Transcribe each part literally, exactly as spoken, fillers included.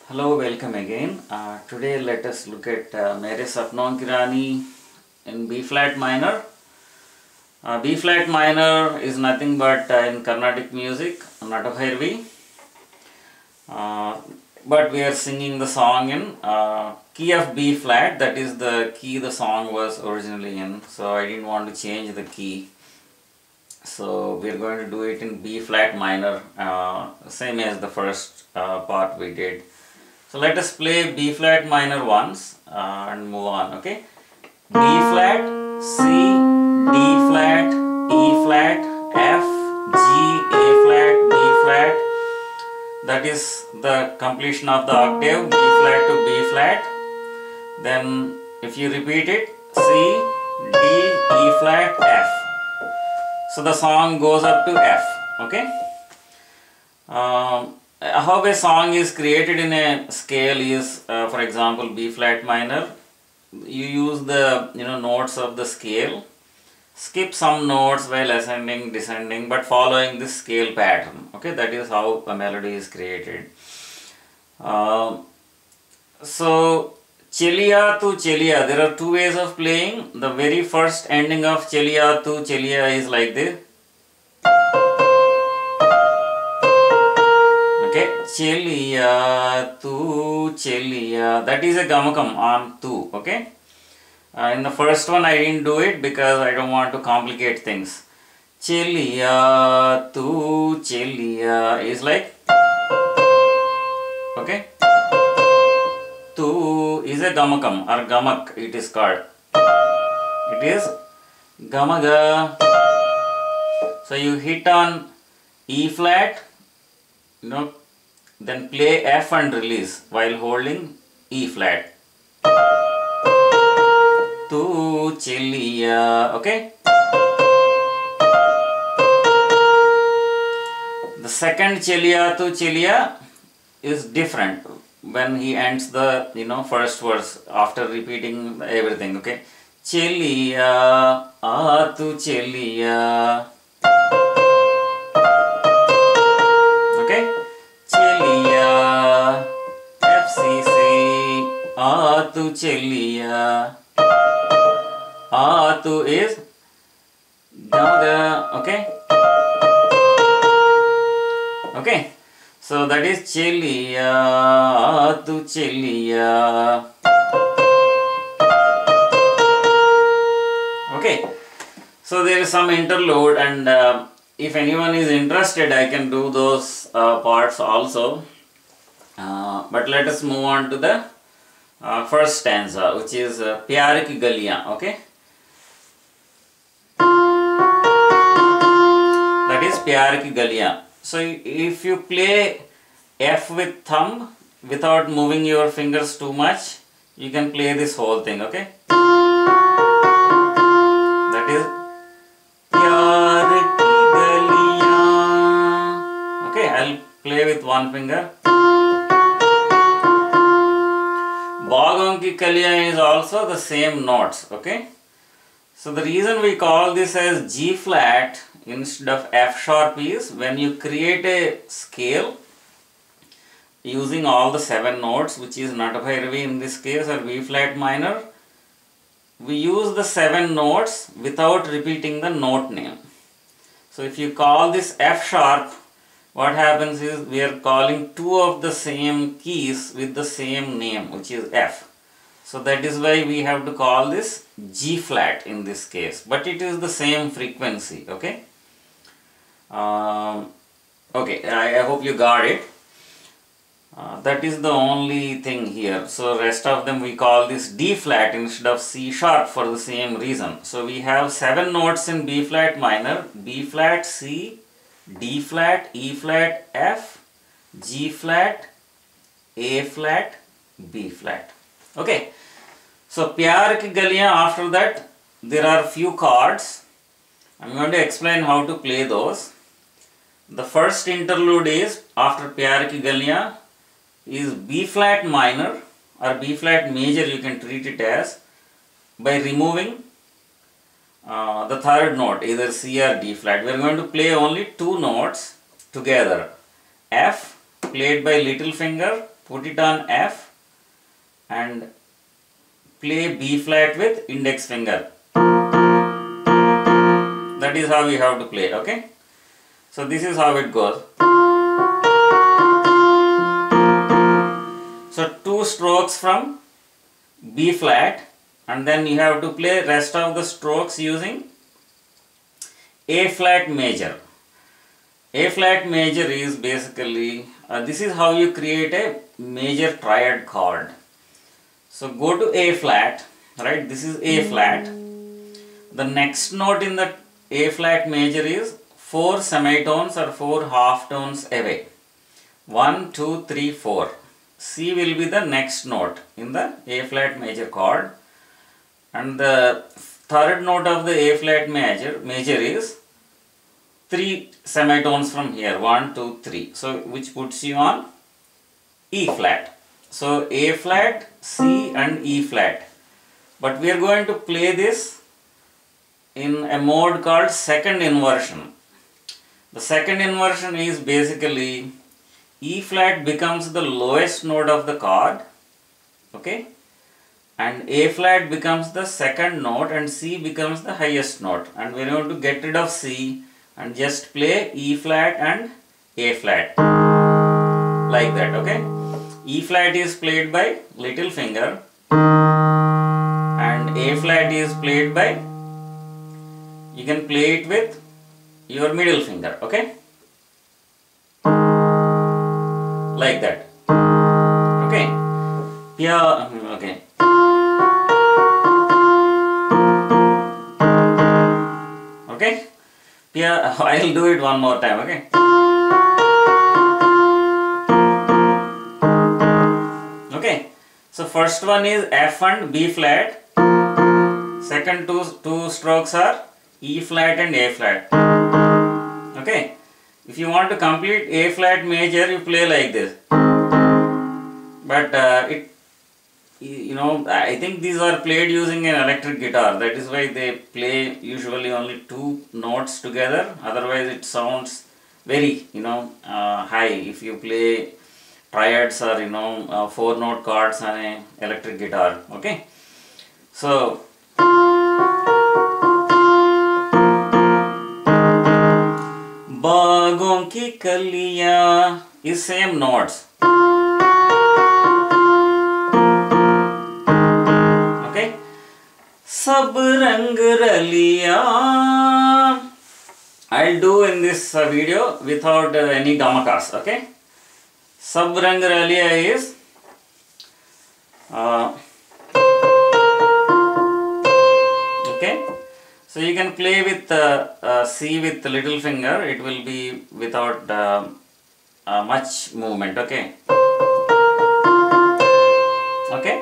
Hello, welcome again. Uh, today let us look at uh, Mere Sapnon Ki Rani in B flat minor. Uh, B flat minor is nothing but uh, in Carnatic music, Natabhairavi. Uh, but we are singing the song in uh, key of B flat, that is the key the song was originally in. So I didn't want to change the key. So we are going to do it in B flat minor, uh, same as the first uh, part we did. So let us play B flat minor once uh, and move on, okay? B flat, C, D flat, E flat, F, G, A flat, B flat. That is the completion of the octave, B flat to B flat. Then if you repeat it, C, D, E flat, F. So the song goes up to F, okay? Um, how a song is created in a scale is, uh, for example, B flat minor. You use the you know notes of the scale, skip some notes while ascending, descending, but following this scale pattern. Okay, that is how a melody is created. Uh, so Cheliya to Cheliya, there are two ways of playing. The very first ending of Cheliya to Cheliya is like this. Okay, Cheliya to Cheliya, that is a gamakam on two. Okay, uh, in the first one I didn't do it because I don't want to complicate things. Cheliya to Cheliya is like, okay, two is a gamakam or gamak, it is called. It is gamaga. So you hit on E flat, you know, then play F and release while holding E flat. To Cheliya, okay. The second Cheliya to Cheliya is different when he ends the you know first verse after repeating everything, okay. Cheliya, a to Cheliya. Cheliya, F C C, A to Cheliya. A to is Gamaga, okay? Okay, so that is Cheliya, A to Cheliya. Okay, so there is some interlude, and uh, if anyone is interested, I can do those uh, parts also. Uh, but let us move on to the uh, first stanza, which is uh, Pyar Ki Galiyan, okay? That is Pyar Ki Galiyan. So if you play F with thumb without moving your fingers too much, you can play this whole thing, okay? That is Pyar Ki Galiyan. Okay, I'll play with one finger. Bagon Ki Kaliyan is also the same notes, okay? So the reason we call this as G flat instead of F sharp is when you create a scale using all the seven notes, which is Natabhairavi in this case, or B flat minor, we use the seven notes without repeating the note name. So if you call this F sharp, what happens is we are calling two of the same keys with the same name, which is F. So that is why we have to call this G flat in this case, but it is the same frequency, okay? Um, okay, I, I hope you got it. Uh, that is the only thing here. So rest of them we call this D flat instead of C sharp for the same reason. So we have seven notes in B flat minor: B flat, C, D flat, E flat, F, G flat, A flat, B flat. Okay. So Pyar Ki Galiyan, after that there are few chords. I am going to explain how to play those. The first interlude is after Pyar Ki Galiyan is B flat minor or B flat major, you can treat it as, by removing uh, the third note, either C or D flat. We are going to play only two notes together. F played by little finger, put it on F and play B flat with index finger. That is how you have to play, okay? So this is how it goes. So two strokes from B flat, and then you have to play rest of the strokes using A flat major. A flat major is basically, uh, this is how you create a major triad chord. So go to A flat, right? This is A flat. The next note in the A flat major is four semitones or four half tones away. One, two, three, four. C will be the next note in the A flat major chord, and the third note of the A flat major major is three semitones from here, one, two, three. So which puts you on E flat. So A flat, C and E flat. But we are going to play this in a mode called second inversion. The second inversion is basically E flat becomes the lowest note of the chord, okay, and A flat becomes the second note and C becomes the highest note, and we are going to get rid of C and just play E flat and A flat like that, okay. E flat is played by little finger and A flat is played by, you can play it with your middle finger, okay, like that, okay. Yeah, okay. Okay. Yeah, I'll do it one more time, okay. Okay. So first one is F and B flat. Second two two strokes are E flat and A flat. Okay. If you want to complete A flat major, you play like this. But uh, it, you know, I think these are played using an electric guitar. That is why they play usually only two notes together. Otherwise, it sounds very, you know, uh, high if you play triads or, you know, uh, four note chords on an electric guitar. Okay. So बागों की कलियां is same notes. Okay. सब रंग रलिया. I'll do in this uh, video without uh, any gamakas. Okay. सब रंग रलिया is uh, okay. So you can play with uh, uh, C with the little finger. It will be without uh, uh, much movement. Okay. Okay.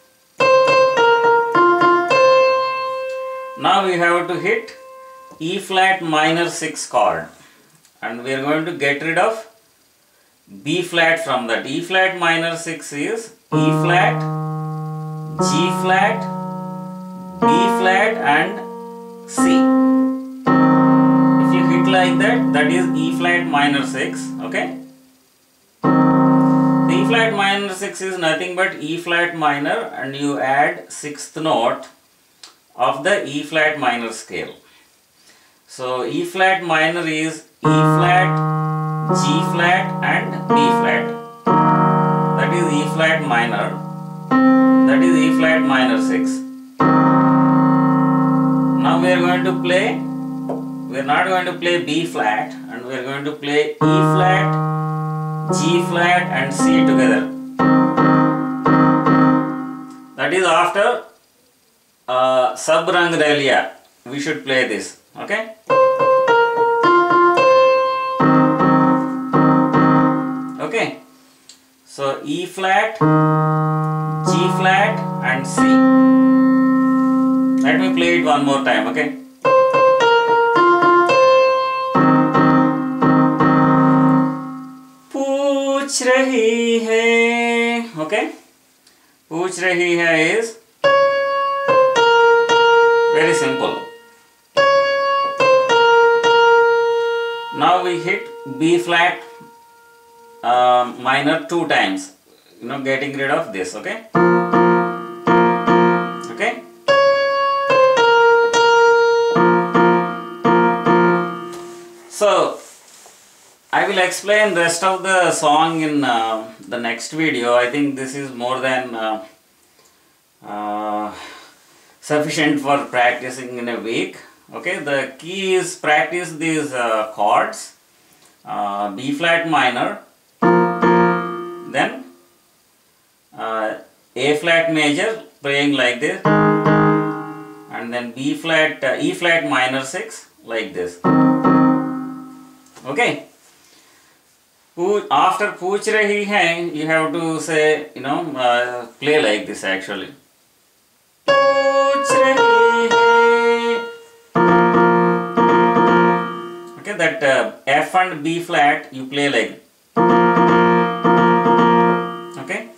Now we have to hit E flat minor six chord, and we are going to get rid of B flat from that. E flat minor six is E flat, G flat, B flat and C. If you hit like that, that is E flat minor six, okay? The E flat minor six is nothing but E flat minor, and you add sixth note of the E flat minor scale. So E flat minor is E flat, G flat and B flat. That is E flat minor. That is E flat minor six. Now we are going to play, we are not going to play B flat, and we are going to play E flat, G flat and C together. That is after uh, Sab Rang Raliya, we should play this, okay? Okay, so E flat, G flat and C. Let me play it one more time, okay? पूछ रही है, okay? पूछ रही है is very simple. Now we hit B flat uh, minor two times. you know, getting rid of this, okay? Okay? So, I will explain rest of the song in uh, the next video. I think this is more than uh, uh, sufficient for practicing in a week. Okay, the key is practice these uh, chords, uh, B flat minor, then uh, A flat major playing like this, and then B flat, uh, E flat minor six like this. Okay. After पूछ रही है, you have to say, you know, uh, play like this actually. पूछ रही है. Okay, that uh, F and B flat you play like. Okay.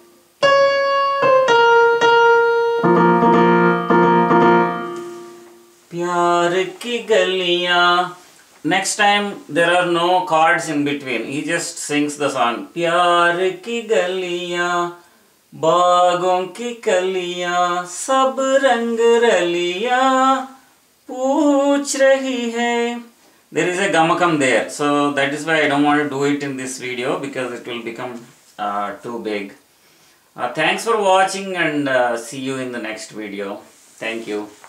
प्यार की गलियां. Next time there are no chords in between. He just sings the song. प्यार की गलियां, बागों की कलियां, सब रंग रलियां पूछ रही है. There is a gamakam there, so that is why I don't want to do it in this video because it will become uh, too big. Uh, thanks for watching and uh, see you in the next video. Thank you.